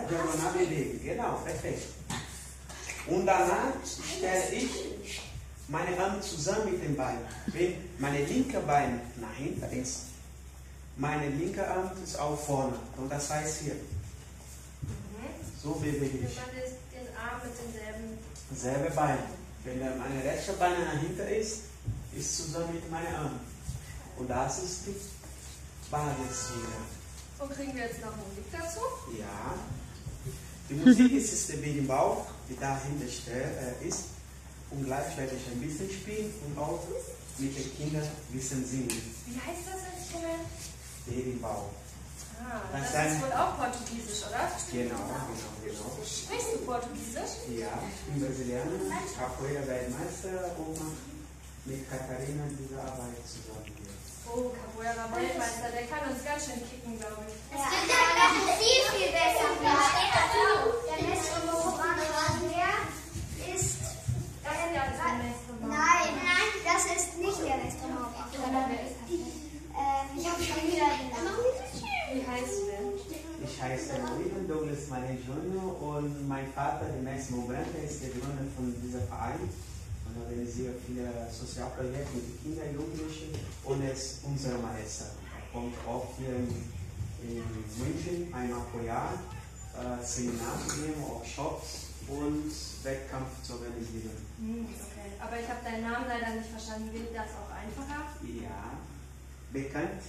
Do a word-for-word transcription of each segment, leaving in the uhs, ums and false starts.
diagonal bewegen. Genau, perfekt. Und danach stelle ich meine Arme zusammen mit dem Bein. Wenn meine linke Bein nach hinten ist, meine linke Arm ist auch vorne. Und das heißt hier. So bewege ich. Dann ist den Arm mit demselben. Selbe Bein. Wenn meine rechte Bein nach hinten ist, ist zusammen mit meinem Arm. Und das ist die Basis wieder. Und kriegen wir jetzt noch Musik dazu? Ja. Die Musik ist, ist der Baby im Bauch, die dahinter ist. Und gleich werde ich ein bisschen spielen und auch mit den Kindern ein bisschen singen. Wie heißt das Instrument? Baby im Bauch. Ah, Das das, ist ist wohl auch Portugiesisch, oder? Genau, genau, genau. Sprichst du Portugiesisch? Ja, ich bin Brasilianer, Capoeira-Weltmeister und mache mit Katharina diese Arbeit zusammen. Oh, Capoeira-Weltmeister, der kann uns ganz schön kicken, glaube ich. Es gibt ja noch viel, viel besser. Der Mestre Moran ist... Das ist ja das Mestre Moran. Nein, nein, das ist nicht der Mestre Moran. Wer ist das denn? Ähm, ich habe schon wieder den Namen. Wie heißt du denn? Ich heiße William Douglas Maria Junior und mein Vater, der Mestre Moran, ist der Gründer von diesem Verein und organisiert viele Sozialprojekte mit den Kindern, Jugendlichen und er ist unser Meister. Er kommt auch hier in, in München einmal pro Jahr äh, Seminare zu geben, Workshops und Wettkampf zu organisieren. Hm, okay. Aber ich habe deinen Namen leider nicht verstanden. Wird das auch einfacher? Ja, bekannt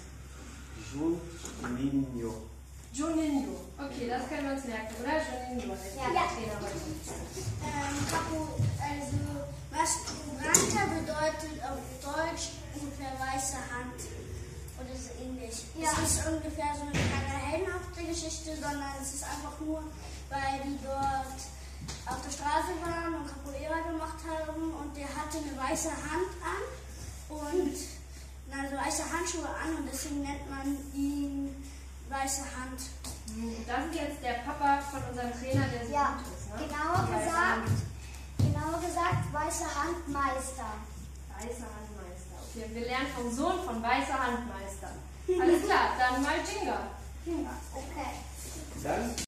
Juninho. Juninho. Okay, das können wir uns merken, oder? Juninho heißt Ja. der Trainer heute. Ähm, Capo, also, was Branca bedeutet auf Deutsch ungefähr weiße Hand oder so ähnlich. Ja. Es ist ungefähr so keine heldenhafte Geschichte, sondern es ist einfach nur, weil die dort auf der Straße waren und Capoeira gemacht haben und der hatte eine weiße Hand an und also weiße Handschuhe an und deswegen nennt man ihn weiße Hand. Das ist jetzt der Papa von unserem Trainer, der so Ja, gut ist, ne? genauer Weiße gesagt, Hand. genauer gesagt, weiße Handmeister. Weiße Handmeister. Okay, wir lernen vom Sohn von Weißer Handmeister. Alles klar, dann mal Jinga. Okay. Dann